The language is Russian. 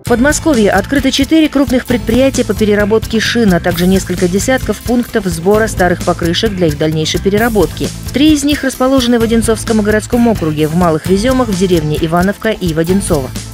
В Подмосковье открыто 4 крупных предприятия по переработке шин, а также несколько десятков пунктов сбора старых покрышек для их дальнейшей переработки. 3 из них расположены в Одинцовском городском округе, в Малых Веземах, в деревне Ивановка и в Одинцово.